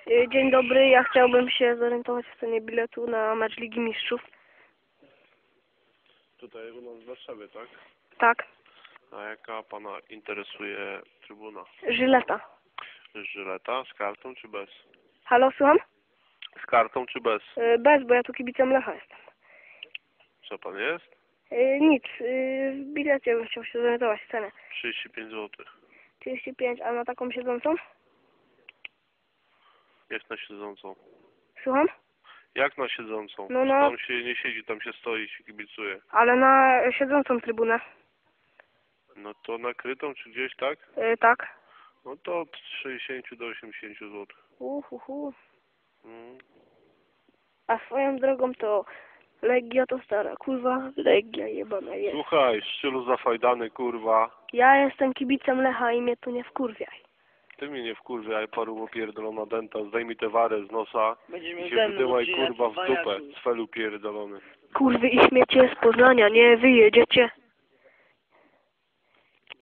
Dzień dobry, ja chciałbym się zorientować w cenie biletu na mecz Ligi Mistrzów. Tutaj u nas w Warszawie, tak? Tak, A jaka pana interesuje trybuna? Żyleta. Żyleta? Z kartą czy bez? Halo, słucham? Z kartą czy bez? Bez, bo ja tu kibicem Lecha jestem. Co pan jest? Nic, w bilecie bym chciał się zorientować w cenę. 35 zł. 35, a na taką siedzącą? Jak na siedzącą? Słucham? Jak na siedzącą? No. Tam się nie siedzi, tam się stoi i się kibicuje. Ale na siedzącą trybunę. No to nakrytą czy gdzieś, tak? Tak. No to od 60 do 80 zł. Mm. A swoją drogą to Legia to stara kurwa, Legia jebana jest. Słuchaj, szczylu zafajdany, kurwa. Ja jestem kibicem Lecha i mnie tu nie wkurwiaj. Ty mnie nie wkurwiaj, paru opierdolona denta, zdejmij tę warę z nosa Będziemy i się ze mną, wydyłaj, czy kurwa, w jaki dupę, wariat. cfelu pierdolony. Kurwy i śmiecie z Poznania, nie wyjedziecie.